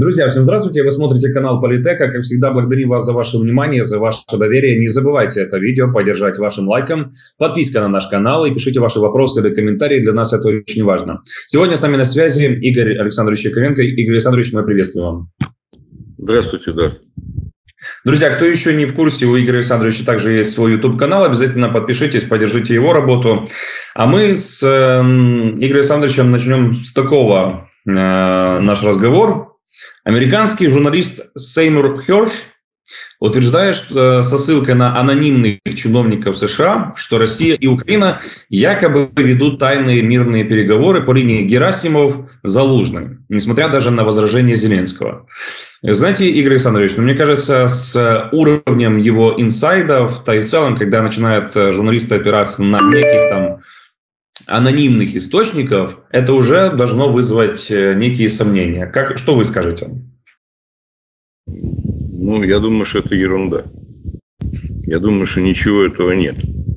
Друзья, всем здравствуйте! Вы смотрите канал Политека. Как всегда, благодарим вас за ваше внимание, за ваше доверие. Не забывайте это видео поддержать вашим лайком, подписка на наш канал и пишите ваши вопросы или комментарии. Для нас это очень важно. Сегодня с нами на связи Игорь Александрович Яковенко. Игорь Александрович, мы приветствуем вас. Здравствуйте, да. Друзья, кто еще не в курсе, у Игоря Александровича также есть свой YouTube-канал. Обязательно подпишитесь, поддержите его работу. А мы с Игорем Александровичем начнем с такого наш разговор. Американский журналист Сеймур Херш утверждает со ссылкой на анонимных чиновников США, что Россия и Украина якобы ведут тайные мирные переговоры по линии Герасимов-Залужный, несмотря даже на возражения Зеленского. Знаете, Игорь Александрович, мне кажется, с уровнем его инсайдов, да и в целом, когда начинают журналисты опираться на неких там анонимных источников, это уже должно вызвать некие сомнения. Что вы скажете? Ну, я думаю, что это ерунда. Я думаю, что ничего этого нет.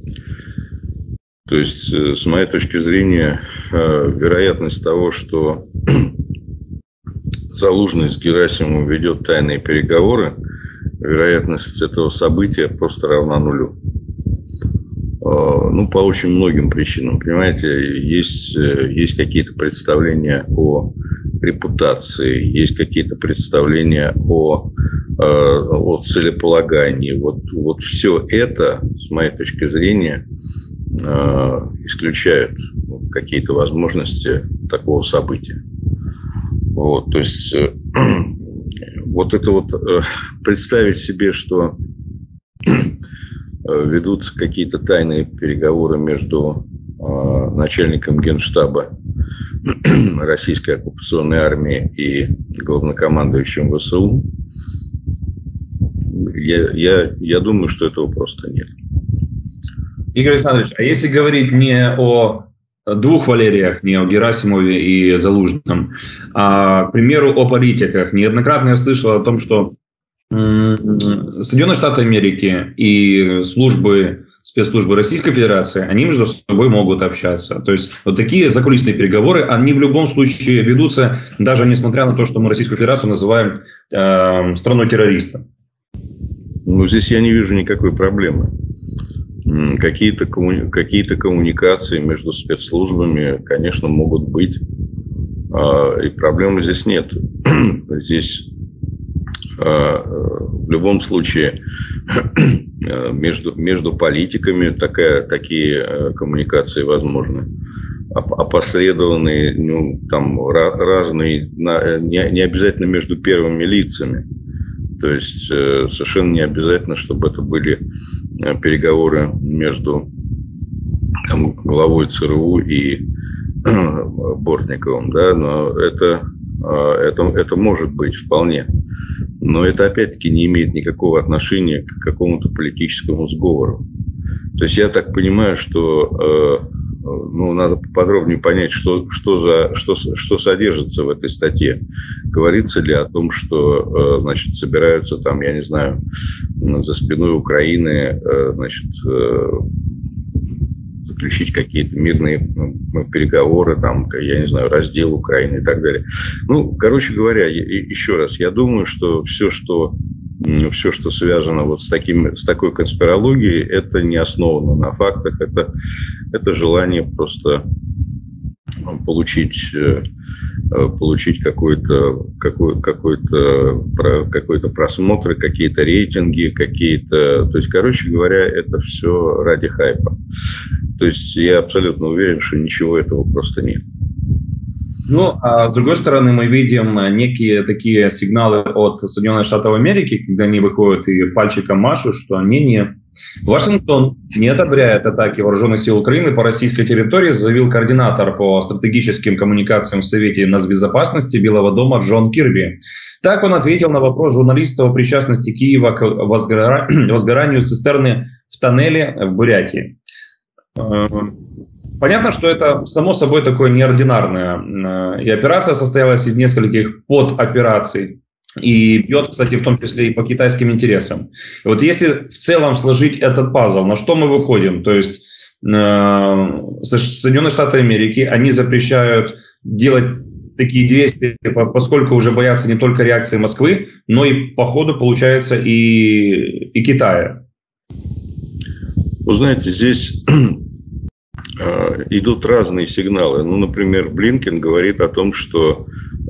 То есть, с моей точки зрения, вероятность того, что Залужный с Герасимовым ведет тайные переговоры, вероятность этого события просто равна нулю. Ну, по очень многим причинам. Понимаете, есть какие-то представления о репутации, есть какие-то представления о целеполагании. Вот все это, с моей точки зрения, исключает какие-то возможности такого события. Вот, то есть, вот это вот представить себе, что ведутся какие-то тайные переговоры между начальником Генштаба Российской оккупационной армии и главнокомандующим ВСУ. Я думаю, что этого просто нет. Игорь Александрович, а если говорить не о двух Валериях, не о Герасимове и Залужном, а, к примеру, о политиках. Неоднократно я слышал о том, что Соединенные Штаты Америки и спецслужбы Российской Федерации, они между собой могут общаться. То есть вот такие закулисные переговоры, они в любом случае ведутся, даже несмотря на то, что мы Российскую Федерацию называем страной-террористом. Ну, здесь я не вижу никакой проблемы. Какие-то коммуникации между спецслужбами, конечно, могут быть. И проблемы здесь нет. Здесь в любом случае между политиками такие коммуникации возможны. Опосредованные, разные, не обязательно между первыми лицами. То есть совершенно не обязательно, чтобы это были переговоры между главой ЦРУ и Бортниковым, да, но это может быть вполне. Но это опять-таки не имеет никакого отношения к какому-то политическому сговору. То есть я так понимаю, что надо поподробнее понять, что содержится в этой статье. Говорится ли о том, что собираются там, я не знаю, за спиной Украины заключить какие-то мирные переговоры, там, я не знаю, раздел Украины и так далее. Ну, короче говоря, еще раз, я думаю, что все, что связано вот с такой конспирологией, это не основано на фактах, это желание просто получить какой-то просмотр, какие-то рейтинги, то есть, короче говоря, это все ради хайпа. То есть я абсолютно уверен, что ничего этого просто нет. Ну, а с другой стороны, мы видим некие такие сигналы от Соединенных Штатов Америки, когда они выходят и пальчиком машут, что Вашингтон не одобряет атаки вооруженных сил Украины по российской территории, заявил координатор по стратегическим коммуникациям в Совете нацбезопасности Белого дома Джон Кирби. Так он ответил на вопрос журналистов о причастности Киева к возгоранию цистерны в тоннеле в Бурятии. Понятно, что это само собой такое неординарное. И операция состоялась из нескольких подопераций. И бьет, кстати, в том числе и по китайским интересам. И вот если в целом сложить этот пазл, на что мы выходим? То есть Соединенные Штаты Америки, они запрещают делать такие действия, поскольку уже боятся не только реакции Москвы, но и, по ходу, получается, и Китая? Вы знаете, здесь идут разные сигналы. Ну, например, Блинкен говорит о том, что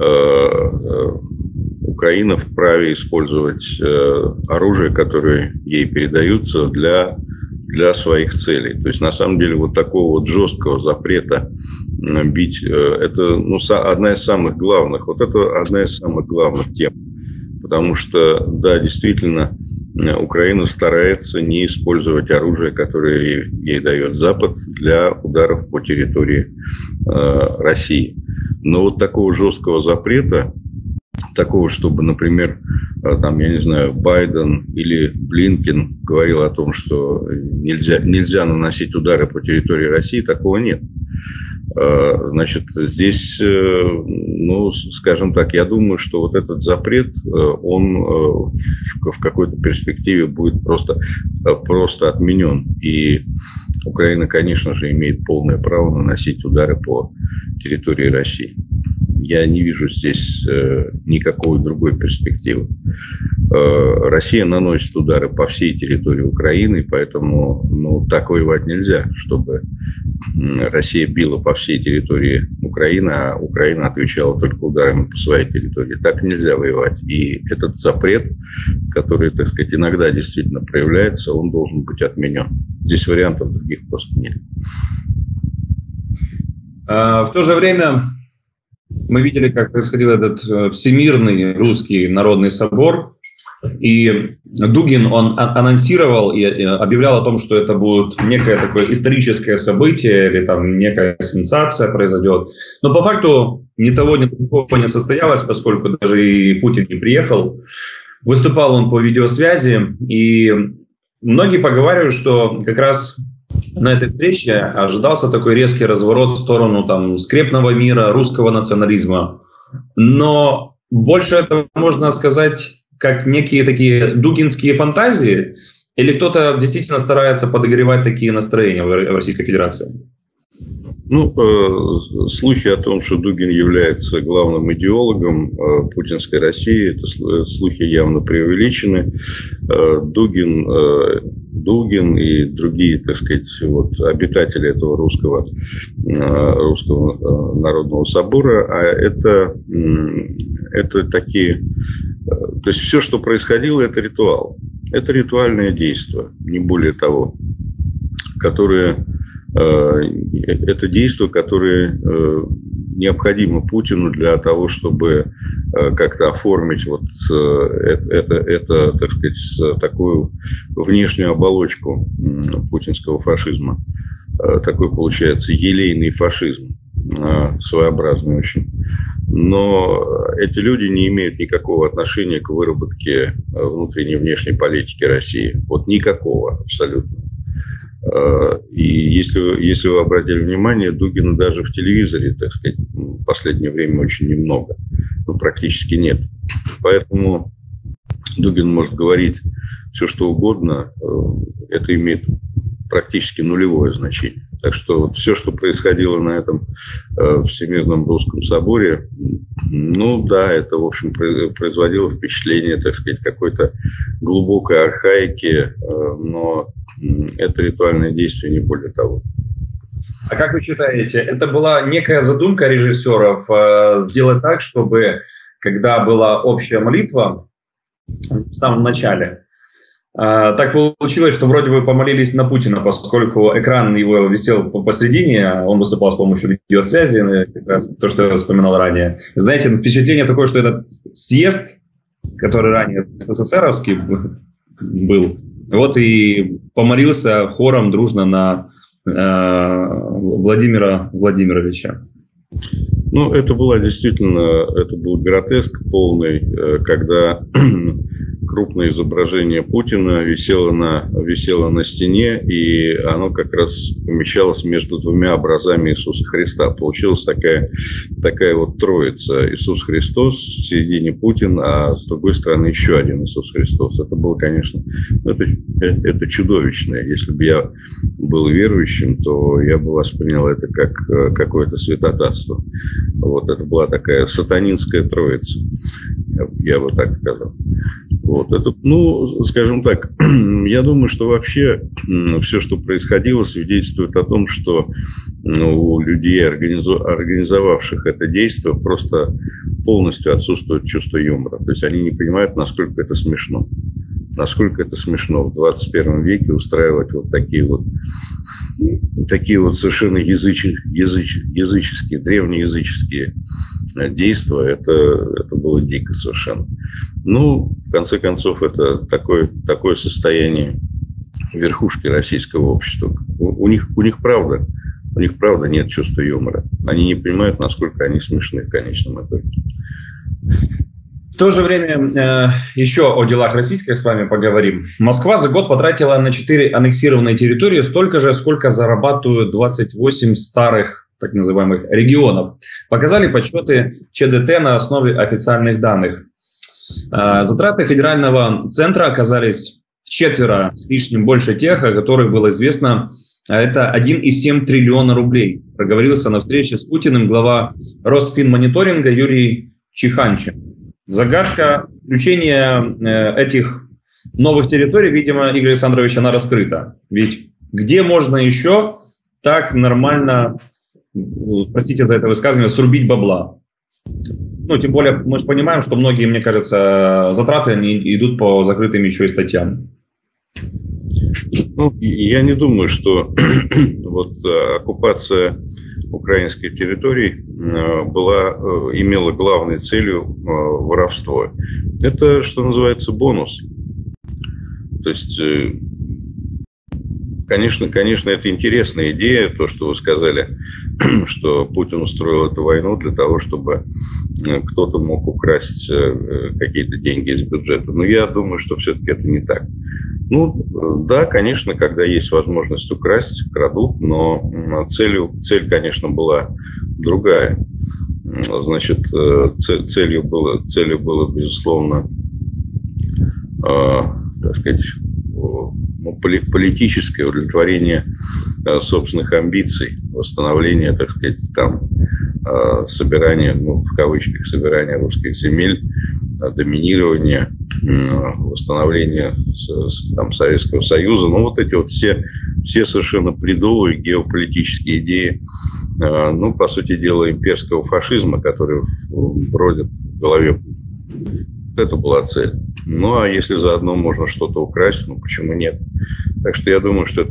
Украина вправе использовать оружие, которое ей передаются для своих целей. То есть, на самом деле, вот такого вот жесткого запрета бить, это одна из самых главных. Вот это одна из самых главных тем. Потому что, да, действительно, Украина старается не использовать оружие, которое ей дает Запад, для ударов по территории России. Но вот такого жесткого запрета, такого, чтобы, например, там, я не знаю, Байден или Блинкен говорил о том, что нельзя наносить удары по территории России, такого нет. Значит, здесь, скажем так, я думаю, что вот этот запрет, он в какой-то перспективе будет просто отменен. И Украина, конечно же, имеет полное право наносить удары по территории России. Я не вижу здесь никакой другой перспективы. Россия наносит удары по всей территории Украины, поэтому так воевать нельзя, чтобы Россия била по всей территории Украины, а Украина отвечала только ударами по своей территории. Так нельзя воевать. И этот запрет, который, так сказать, иногда действительно проявляется, он должен быть отменен. Здесь вариантов других просто нет. В то же время мы видели, как происходил этот Всемирный русский народный собор. И Дугин, он анонсировал и объявлял о том, что это будет некое такое историческое событие или там некая сенсация произойдет. Но по факту ни того, ни другого не состоялось, поскольку даже и Путин не приехал. Выступал он по видеосвязи, и многие поговаривают, что как раз на этой встрече ожидался такой резкий разворот в сторону там скрепного мира, русского национализма. Но больше это можно сказать как некие такие дугинские фантазии, или кто-то действительно старается подогревать такие настроения в Российской Федерации? Слухи о том, что Дугин является главным идеологом путинской России, это слухи явно преувеличены. Дугин и другие, так сказать, обитатели этого русского народного собора, это такие... То есть все, что происходило, это ритуал. Это ритуальное действие, не более того, это действие, которое необходимо Путину для того, чтобы как-то оформить это, так сказать, такую внешнюю оболочку путинского фашизма. Такой получается елейный фашизм, своеобразный очень. Но эти люди не имеют никакого отношения к выработке внутренней и внешней политики России. Вот никакого абсолютно. И если вы обратили внимание, Дугина даже в телевизоре, так сказать, в последнее время очень немного. Практически нет. Поэтому Дугин может говорить все, что угодно. Это имеет практически нулевое значение. Так что все, что происходило на этом Всемирном русском соборе, это, в общем, производило впечатление, так сказать, какой-то глубокой архаики, но это ритуальное действие, не более того. А как вы считаете, это была некая задумка режиссеров сделать так, чтобы, когда была общая молитва в самом начале, так получилось, что вроде бы помолились на Путина, поскольку экран его висел посредине, он выступал с помощью видеосвязи, как раз то, что я вспоминал ранее. Знаете, впечатление такое, что этот съезд, который ранее СССРовский был, вот и помолился хором дружно на Владимира Владимировича. Это был гротеск полный, когда крупное изображение Путина висело на стене, и оно как раз помещалось между двумя образами Иисуса Христа. Получилась такая вот троица: Иисус Христос, в середине Путин, а с другой стороны еще один Иисус Христос. Это было, конечно, это чудовищно. Если бы я был верующим, то я бы воспринял это как какое-то святотатство. Вот, это была такая сатанинская троица, я бы так сказал. Вот, это, ну, скажем так, я думаю, что вообще все, что происходило, свидетельствует о том, что у людей, организовавших это действие, просто полностью отсутствует чувство юмора. То есть они не понимают, насколько это смешно. Насколько это смешно в 21 веке устраивать вот такие вот совершенно языческие, древнеязыческие действия. Это было дико совершенно. Ну, в конце концов, это такое состояние верхушки российского общества. У них правда нет чувства юмора. Они не понимают, насколько они смешны в конечном итоге. В то же время еще о делах российских с вами поговорим. Москва за год потратила на 4 аннексированные территории столько же, сколько зарабатывают 28 старых так называемых регионов. Показали подсчеты ЧДТ на основе официальных данных. Затраты федерального центра оказались вчетверо с лишним больше тех, о которых было известно. Это 1,7 триллиона рублей. Проговорился на встрече с Путиным глава Росфинмониторинга Юрий Чиханчин. Загадка включения этих новых территорий, видимо, Игорь Александрович, она раскрыта. Ведь где можно еще так нормально, простите за это высказывание, срубить бабла? Ну, тем более, мы же понимаем, что многие, мне кажется, затраты, они идут по закрытым еще и статьям. Ну, я не думаю, что вот оккупация украинской территории имела главной целью воровство. Это, что называется, бонус. То есть, конечно, это интересная идея, то, что вы сказали, что Путин устроил эту войну для того, чтобы кто-то мог украсть какие-то деньги из бюджета. Но я думаю, что все-таки это не так. Ну, да, конечно, когда есть возможность украсть, крадут, но цель, конечно, была другая. Значит, целью было, безусловно, так сказать, политическое удовлетворение собственных амбиций, восстановление, так сказать, там, собирание, ну, в кавычках, собирание русских земель, доминирование, восстановление там, Советского Союза. Ну, вот эти вот все совершенно бредовые геополитические идеи, ну, по сути дела, имперского фашизма, который бродит в голове. Это была цель. Ну, а если заодно можно что-то украсть, ну, почему нет? Так что я думаю, что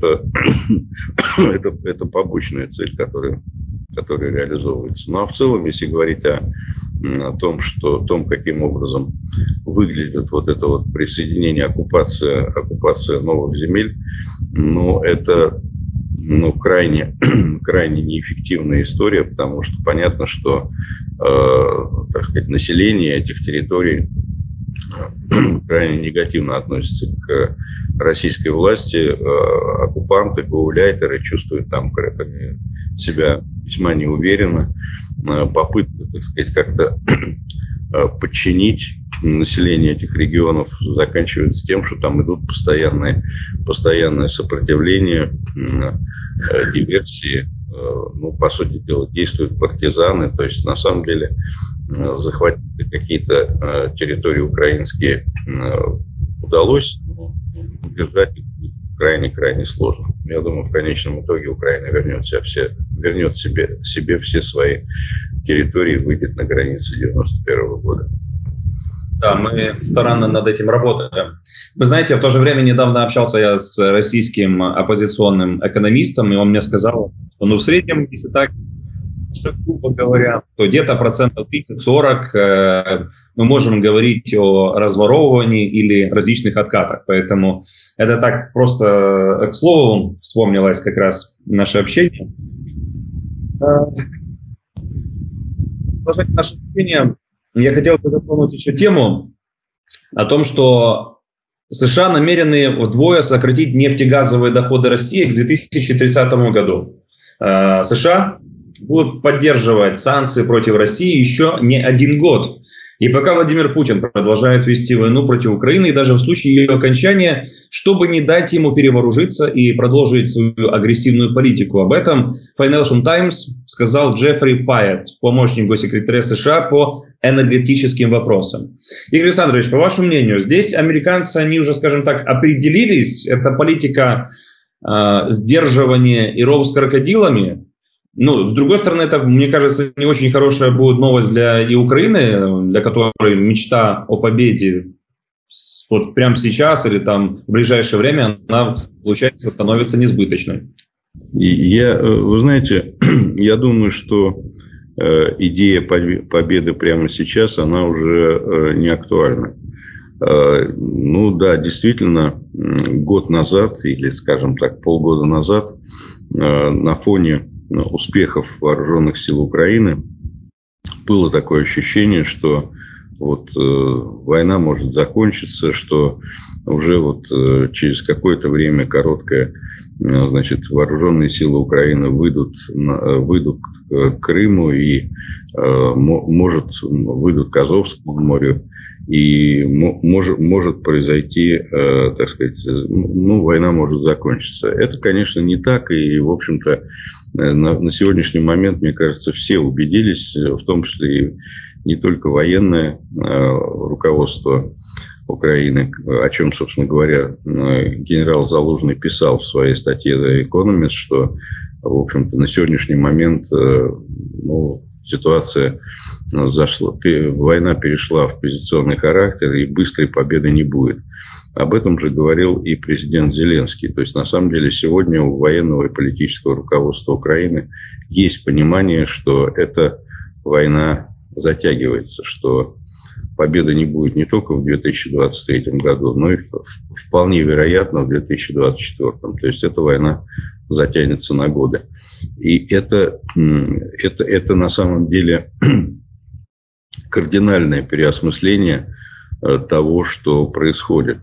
это побочная цель, которая реализовывается. Ну, а в целом, если говорить о том, каким образом выглядит вот это вот присоединение, оккупация новых земель, ну, это крайне неэффективная история, потому что понятно, что, так сказать, население этих территорий крайне негативно относится к российской власти. Оккупанты, гауляйтеры чувствуют там себя весьма неуверенно. Попытка, так сказать, как-то подчинить население этих регионов заканчивается тем, что там идут постоянное сопротивление, диверсии. Ну, по сути дела, действуют партизаны. То есть, на самом деле, захватить какие-то территории украинские удалось, но удержать их будет крайне сложно. Я думаю, в конечном итоге Украина вернет себе все свои территории и выйдет на границы 91 года. Да, мы старанно над этим работаем. Вы знаете, в то же время недавно общался я с российским оппозиционным экономистом, и он мне сказал, что в среднем, если так, грубо говоря, то где-то 30-40% мы можем говорить о разворовывании или различных откатах. Поэтому это так просто к слову вспомнилось как раз наше общение. Продолжать наше общение. Я хотел бы затронуть еще тему о том, что США намерены вдвое сократить нефтегазовые доходы России к 2030 году. США будут поддерживать санкции против России еще не один год. И пока Владимир Путин продолжает вести войну против Украины, и даже в случае ее окончания, чтобы не дать ему перевооружиться и продолжить свою агрессивную политику. Об этом Financial Times сказал Джеффри Пайет, помощник госсекретаря США по энергетическим вопросам. Игорь Александрович, по вашему мнению, здесь американцы, они уже, скажем так, определились, это политика сдерживания и ров с крокодилами? Ну, с другой стороны, это, мне кажется, не очень хорошая будет новость для и Украины, для которой мечта о победе вот прямо сейчас или там в ближайшее время, она, получается, становится несбыточной. Вы знаете, я думаю, что идея победы прямо сейчас, она уже не актуальна. Ну да, действительно, год назад или, скажем так, полгода назад на фоне успехов вооруженных сил Украины было такое ощущение, что вот война может закончиться, что уже вот через какое-то время короткое, значит, вооруженные силы Украины выйдут к Крыму и выйдут к Азовскому морю. И может произойти, так сказать, ну, война может закончиться. Это, конечно, не так. И, в общем-то, на сегодняшний момент, мне кажется, все убедились, в том числе и не только военное руководство Украины, о чем, собственно говоря, генерал Залужный писал в своей статье The Economist, что, в общем-то, на сегодняшний момент, ну, ситуация зашла, война перешла в позиционный характер, и быстрой победы не будет. Об этом же говорил и президент Зеленский. То есть, на самом деле, сегодня у военного и политического руководства Украины есть понимание, что эта война затягивается, что победа не будет не только в 2023 году, но и вполне вероятно в 2024. То есть, эта война затянется на годы. И это на самом деле кардинальное переосмысление того, что происходит.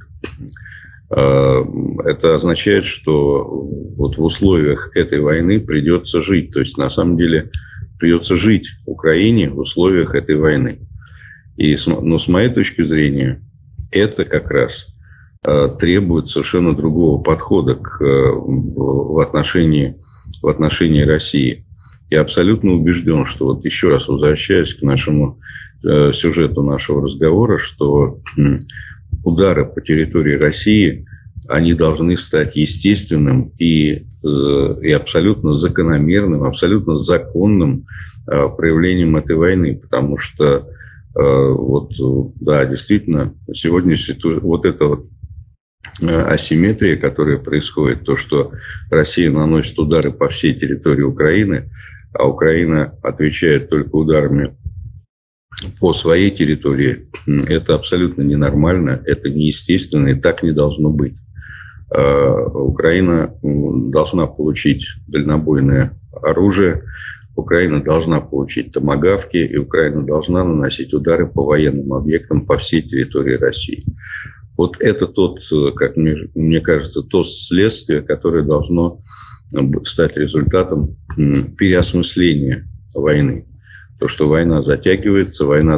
Это означает, что вот в условиях этой войны придется жить. То есть, на самом деле, придется жить Украине в условиях этой войны. Но с моей точки зрения, это как раз требует совершенно другого подхода в отношении России. Я абсолютно убежден, что, вот еще раз возвращаясь к нашему сюжету нашего разговора, что удары по территории России, они должны стать естественным и абсолютно закономерным, абсолютно законным проявлением этой войны. Потому что, вот, да, действительно, сегодня вот эта вот асимметрия, которая происходит, то, что Россия наносит удары по всей территории Украины, а Украина отвечает только ударами по своей территории, это абсолютно ненормально, это неестественно, и так не должно быть. Украина должна получить дальнобойное оружие, Украина должна получить томагавки, и Украина должна наносить удары по военным объектам по всей территории России. Вот это тот, как мне кажется, то следствие, которое должно стать результатом переосмысления войны. То, что война затягивается, война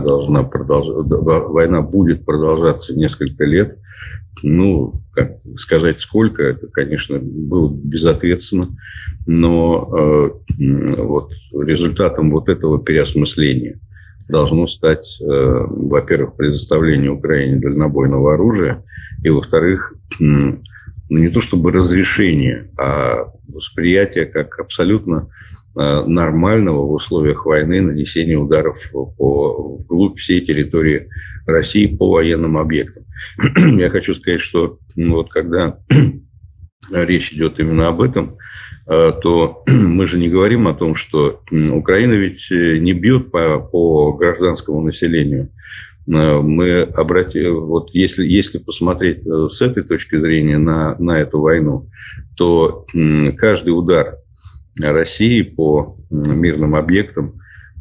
будет продолжаться несколько лет. Ну, как сказать сколько, это, конечно, было безответственно. Но вот результатом вот этого переосмысления должно стать, во-первых, предоставление Украине дальнобойного оружия, и, во-вторых, не то чтобы разрешение, а восприятие как абсолютно нормального в условиях войны нанесения ударов вглубь всей территории России по военным объектам. Я хочу сказать, что вот когда речь идет именно об этом, то мы же не говорим о том, что Украина ведь не бьет по гражданскому населению. Вот если посмотреть с этой точки зрения на эту войну, то каждый удар России по мирным объектам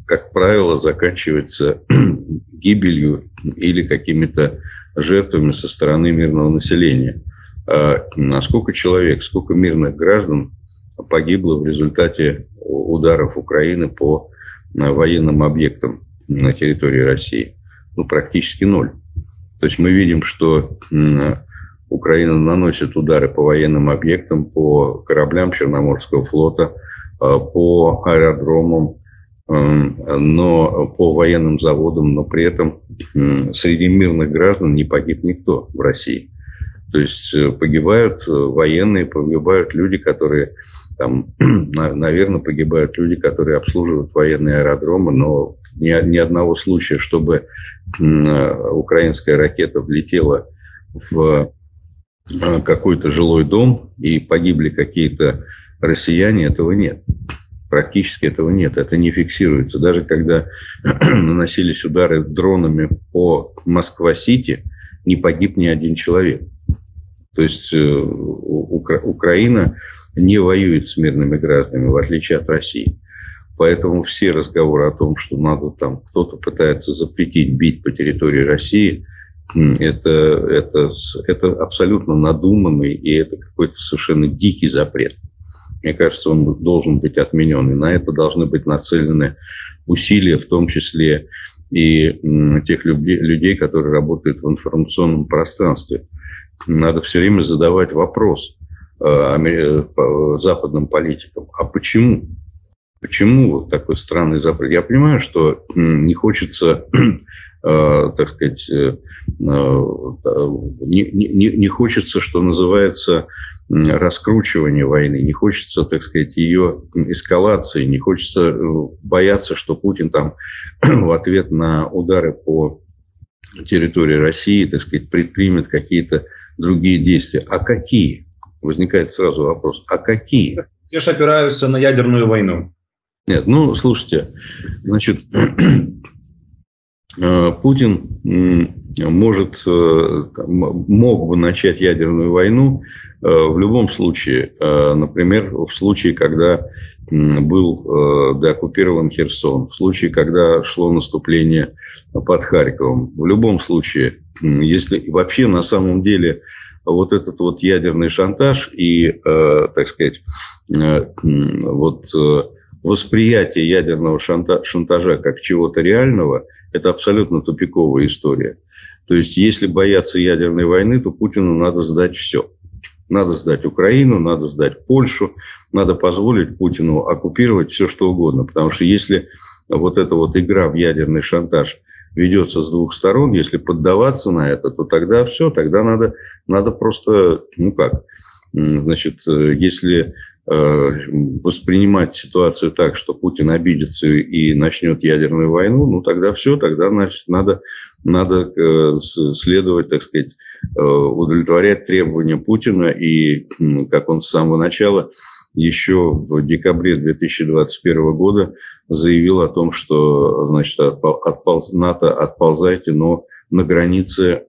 как правило, заканчивается гибелью или какими-то жертвами со стороны мирного населения. А сколько человек, сколько мирных граждан погибло в результате ударов Украины по военным объектам на территории России? Ну, практически ноль. То есть мы видим, что Украина наносит удары по военным объектам, по кораблям Черноморского флота, по аэродромам, но по военным заводам, но при этом среди мирных граждан не погиб никто в России. То есть погибают военные, погибают люди, которые, там, наверное, погибают люди, которые обслуживают военные аэродромы, но ни одного случая, чтобы украинская ракета влетела в какой-то жилой дом и погибли какие-то россияне, этого нет. Практически этого нет, это не фиксируется. Даже когда наносились удары дронами по Москва-Сити, не погиб ни один человек. То есть Украина не воюет с мирными гражданами, в отличие от России. Поэтому все разговоры о том, что надо там кто-то пытается запретить бить по территории России, это абсолютно надуманный и это какой-то совершенно дикий запрет. Мне кажется, он должен быть отменен. И на это должны быть нацелены усилия, в том числе и тех людей, которые работают в информационном пространстве. Надо все время задавать вопрос западным политикам. А почему? Почему вот такой странный запрет? Я понимаю, что не хочется, так сказать, не хочется, что называется, раскручивания войны, не хочется, так сказать, ее эскалации, не хочется бояться, что Путин там в ответ на удары по территории России, так сказать, предпримет какие-то другие действия. А какие? Возникает сразу вопрос. А какие? Все же опираются на ядерную войну. Нет, ну, слушайте, значит, Путин мог бы начать ядерную войну в любом случае. Например, в случае, когда был деоккупирован Херсон, в случае, когда шло наступление под Харьковом. В любом случае, если вообще на самом деле вот этот вот ядерный шантаж и, так сказать, вот восприятие ядерного шантажа как чего-то реального, это абсолютно тупиковая история. То есть, если бояться ядерной войны, то Путину надо сдать все. Надо сдать Украину, надо сдать Польшу, надо позволить Путину оккупировать все, что угодно. Потому что если вот эта вот игра в ядерный шантаж ведется с двух сторон, если поддаваться на это, то тогда все, тогда надо просто, ну как, значит, если воспринимать ситуацию так, что Путин обидится и начнет ядерную войну, ну тогда все, тогда значит, надо следовать, так сказать, удовлетворять требования Путина. И, как он с самого начала, еще в декабре 2021 года заявил о том, что, значит, НАТО отползайте, но на границе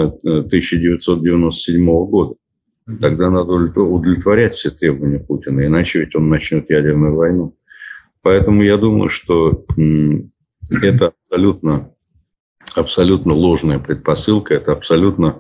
1997 года. Тогда надо удовлетворять все требования Путина, иначе ведь он начнет ядерную войну. Поэтому я думаю, что это абсолютно ложная предпосылка, это абсолютно,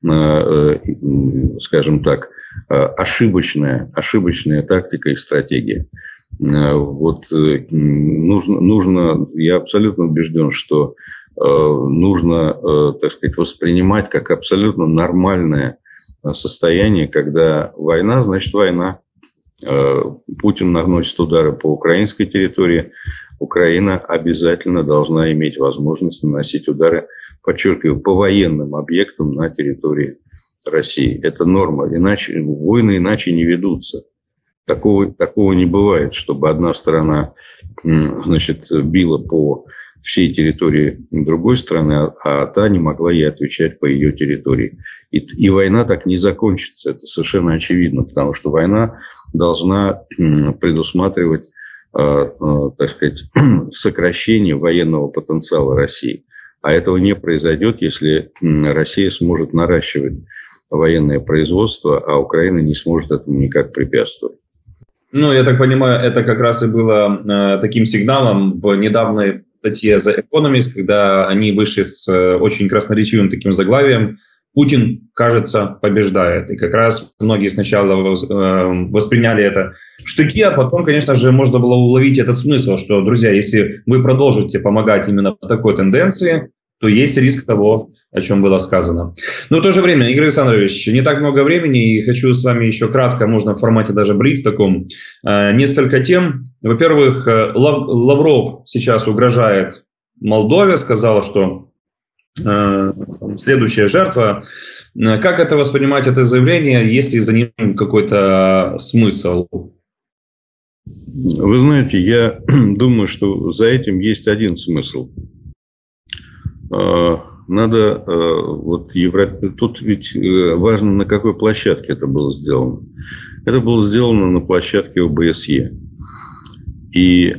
скажем так, ошибочная тактика и стратегия. Вот нужно, я абсолютно убежден, что нужно, так сказать, воспринимать как абсолютно нормальное состояние, когда война, значит война. Путин наносит удары по украинской территории. Украина обязательно должна иметь возможность наносить удары, подчеркиваю, по военным объектам на территории России. Это норма. Иначе войны иначе не ведутся. Такого не бывает, чтобы одна сторона, значит, била по всей территории другой страны, а та не могла ей отвечать по ее территории. И война так не закончится. Это совершенно очевидно, потому что война должна предусматривать, так сказать, сокращение военного потенциала России. А этого не произойдет, если Россия сможет наращивать военное производство, а Украина не сможет этому никак препятствовать. Ну, я так понимаю, это как раз и было таким сигналом в недавней статье The Economist, когда они вышли с очень красноречивым таким заглавием «Путин, кажется, побеждает». И как раз многие сначала восприняли это в штыки, а потом, конечно же, можно было уловить этот смысл, что, друзья, если вы продолжите помогать именно в такой тенденции, то есть риск того, о чем было сказано. Но в то же время, Игорь Александрович, не так много времени, и хочу с вами еще кратко, можно в формате даже блиц таком, несколько тем. Во-первых, Лавров сейчас угрожает Молдове, сказал, что следующая жертва. Как это воспринимать, это заявление, есть ли за ним какой-то смысл? Вы знаете, я думаю, что за этим есть один смысл. Надо, вот тут ведь важно, на какой площадке это было сделано. Это было сделано на площадке ОБСЕ. И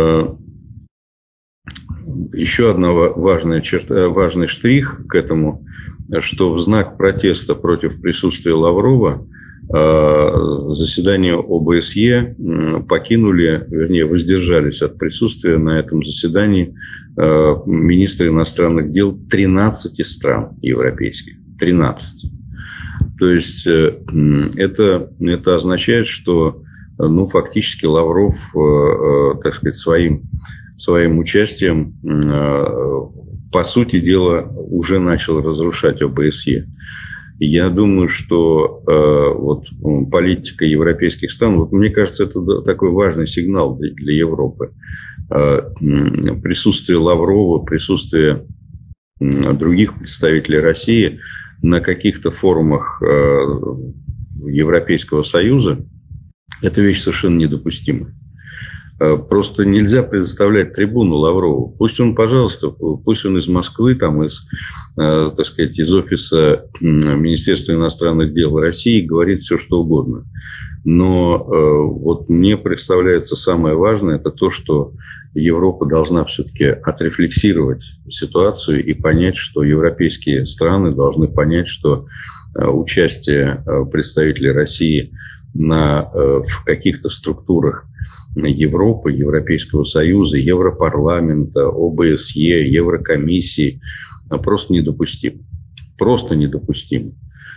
еще одна важная черта, важный штрих к этому, что в знак протеста против присутствия Лаврова заседание ОБСЕ покинули, вернее, воздержались от присутствия на этом заседании министры иностранных дел 13 стран европейских. 13. То есть это означает, что фактически Лавров, так сказать, своим участием, по сути дела, уже начал разрушать ОБСЕ. Я думаю, что политика европейских стран, мне кажется, это такой важный сигнал для Европы. Присутствие Лаврова, присутствие других представителей России на каких-то форумах Европейского Союза – это вещь совершенно недопустимая. Просто нельзя предоставлять трибуну Лаврову. Пусть он, пожалуйста, пусть он из Москвы, так сказать, из офиса Министерства иностранных дел России говорит все, что угодно. Но мне представляется самое важное, это то, что Европа должна все-таки отрефлексировать ситуацию и понять, что европейские страны должны понять, что участие представителей России в каких-то структурах Европы, Европейского Союза, Европарламента, ОБСЕ, Еврокомиссии просто недопустимо. Просто недопустимо.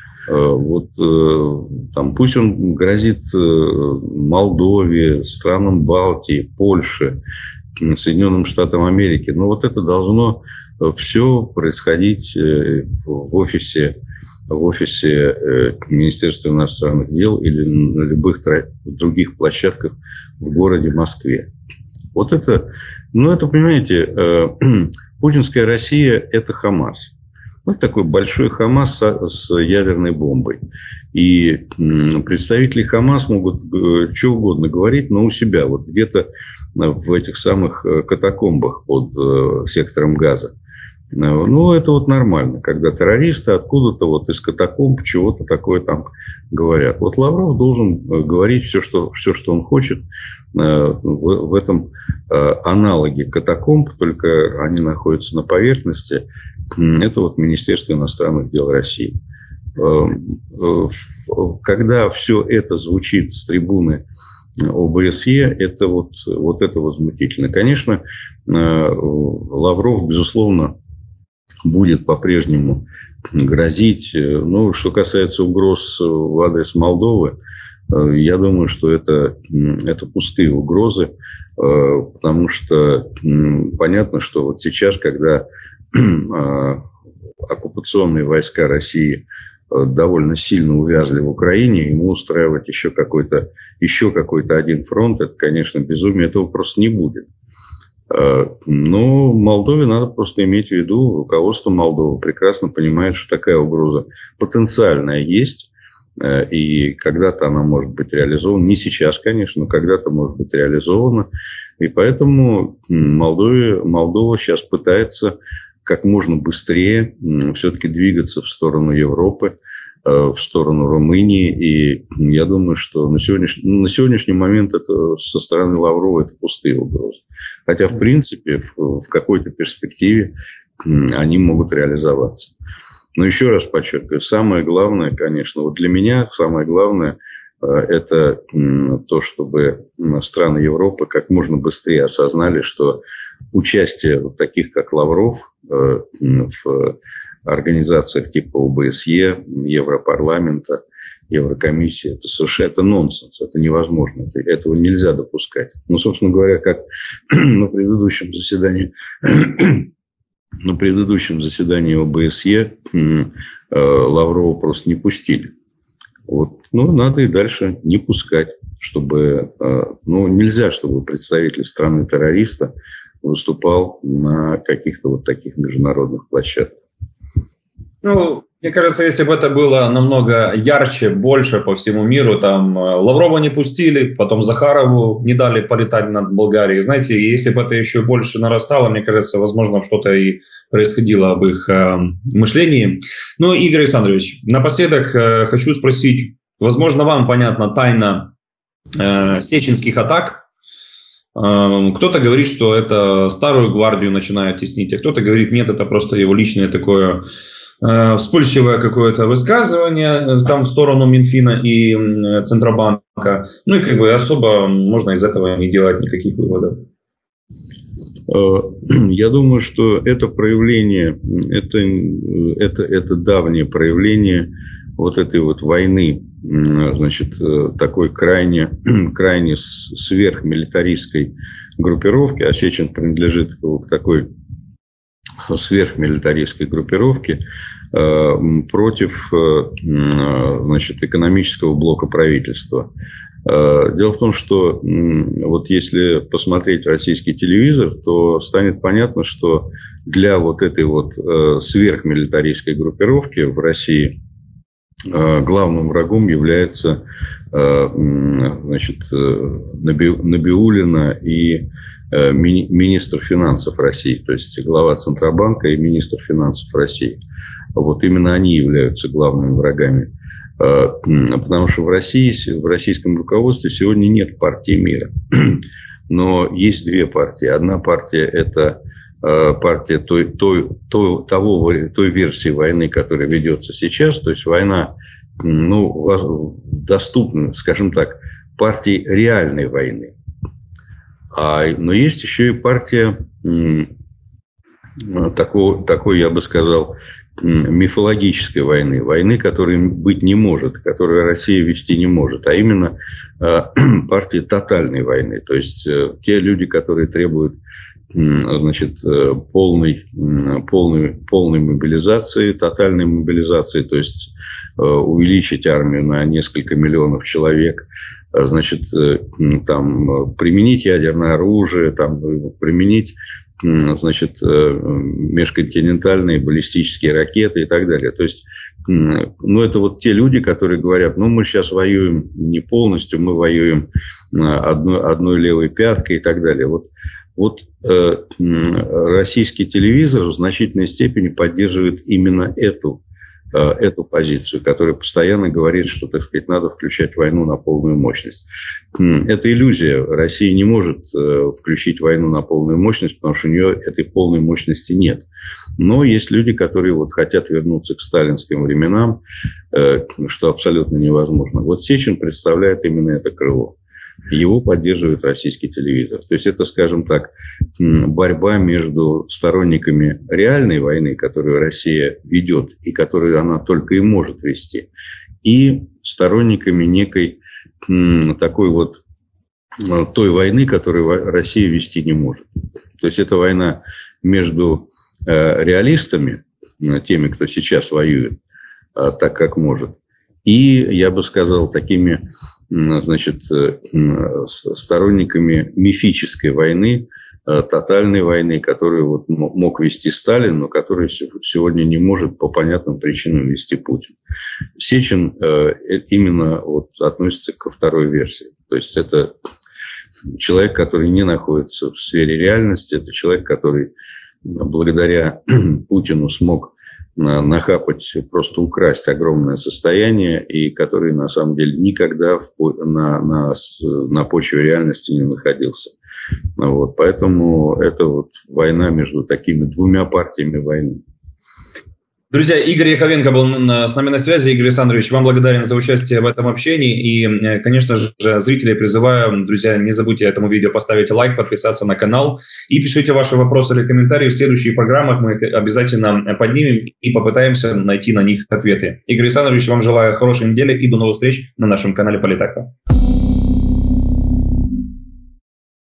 Пусть он грозит Молдове, странам Балтии, Польше, Соединенным Штатам Америки. Но это должно все происходить в офисе Министерства иностранных дел или на любых других площадках в городе Москве. Это, понимаете, путинская Россия – это Хамас. Такой большой Хамас с ядерной бомбой. И представители Хамас могут что угодно говорить, но у себя, где-то в этих самых катакомбах под сектором Газа. Это нормально, когда террористы откуда-то из катакомб чего-то такое там говорят. Лавров должен говорить все, что он хочет в этом аналоге катакомб, только они находятся на поверхности. Это Министерство иностранных дел России. Когда все это звучит с трибуны ОБСЕ, это это возмутительно. Конечно, Лавров, безусловно, будет по-прежнему грозить. Что касается угроз в адрес Молдовы, я думаю, что это пустые угрозы, потому что понятно, что сейчас, когда оккупационные войска России довольно сильно увязли в Украине, ему устраивать еще какой-то один фронт, это, конечно, безумие, этого просто не будет. Но Молдове надо просто иметь в виду, руководство Молдовы прекрасно понимает, что такая угроза потенциальная есть, и когда-то она может быть реализована, не сейчас, конечно, но когда-то может быть реализована, и поэтому Молдова сейчас пытается как можно быстрее все-таки двигаться в сторону Европы, в сторону Румынии. И я думаю, что на сегодняшний момент это со стороны Лаврова это пустые угрозы. Хотя, в принципе, в какой-то перспективе они могут реализоваться. Но еще раз подчеркиваю, самое главное, конечно, для меня самое главное это то, чтобы страны Европы как можно быстрее осознали, что участие вот таких, как Лавров, в организациях типа ОБСЕ, Европарламента, Еврокомиссии, это нонсенс, это невозможно, этого нельзя допускать. Ну, собственно говоря, как на предыдущем заседании ОБСЕ Лаврова просто не пустили. Вот. Ну, надо и дальше не пускать, чтобы... Ну, нельзя, чтобы представитель страны-террориста выступал на каких-то вот таких международных площадках. Ну, мне кажется, если бы это было намного ярче, больше по всему миру, там Лаврова не пустили, потом Захарову не дали полетать над Болгарией. Знаете, если бы это еще больше нарастало, мне кажется, возможно, что-то и происходило об их мышлении. Ну, Игорь Александрович, напоследок хочу спросить, возможно, вам понятна тайна сеченских атак. Кто-то говорит, что это старую гвардию начинают теснить, а кто-то говорит, нет, это просто его личное такое вспыльчивое какое-то высказывание там в сторону Минфина и Центробанка. Ну и как бы особо можно из этого не делать никаких выводов. Я думаю, что это проявление, это давнее проявление вот этой вот войны, значит, такой крайне сверхмилитаристской группировки, а Сечин принадлежит к такой сверхмилитаристской группировке против, значит, экономического блока правительства. Дело в том, что вот если посмотреть российский телевизор, то станет понятно, что для вот этой вот сверхмилитаристской группировки в России главным врагом является, значит, Набиуллина и министр финансов России, то есть глава Центробанка и министр финансов России. Вот именно они являются главными врагами. Потому что в России, в российском руководстве сегодня нет партии мира. Но есть две партии. Одна партия – это партия той версии войны, которая ведется сейчас. То есть война, ну, доступна, скажем так, партии реальной войны. Но есть еще и партия такой, я бы сказал, мифологической войны. Войны, которой быть не может, которую Россия вести не может. А именно партии тотальной войны. То есть те люди, которые требуют, значит, полной мобилизации, тотальной мобилизации. То есть увеличить армию на несколько миллионов человек. Значит, там, применить ядерное оружие, там, применить, значит, межконтинентальные баллистические ракеты и так далее. То есть, ну, это вот те люди, которые говорят, ну, мы сейчас воюем не полностью, мы воюем одной левой пяткой и так далее. Вот российский телевизор в значительной степени поддерживает именно эту позицию, которая постоянно говорит, что, так сказать, надо включать войну на полную мощность. Это иллюзия. Россия не может включить войну на полную мощность, потому что у нее этой полной мощности нет. Но есть люди, которые вот хотят вернуться к сталинским временам, что абсолютно невозможно. Вот Сечин представляет именно это крыло. Его поддерживает российский телевизор. То есть это, скажем так, борьба между сторонниками реальной войны, которую Россия ведет и которую она только и может вести, и сторонниками некой такой вот той войны, которую Россия вести не может. То есть это война между реалистами, теми, кто сейчас воюет так, как может, и, я бы сказал, такими, значит, сторонниками мифической войны, тотальной войны, которую вот мог вести Сталин, но которую сегодня не может по понятным причинам вести Путин. Сечин именно вот относится ко второй версии. То есть это человек, который не находится в сфере реальности, это человек, который благодаря Путину смог нахапать, просто украсть огромное состояние, и который на самом деле никогда на почве реальности не находился. Вот, поэтому это вот война между такими двумя партиями войны. Друзья, Игорь Яковенко был с нами на связи. Игорь Александрович, вам благодарен за участие в этом общении. И, конечно же, зрителей призываю, друзья, не забудьте этому видео поставить лайк, подписаться на канал и пишите ваши вопросы или комментарии. В следующих программах мы их обязательно поднимем и попытаемся найти на них ответы. Игорь Александрович, вам желаю хорошей недели и до новых встреч на нашем канале Политака.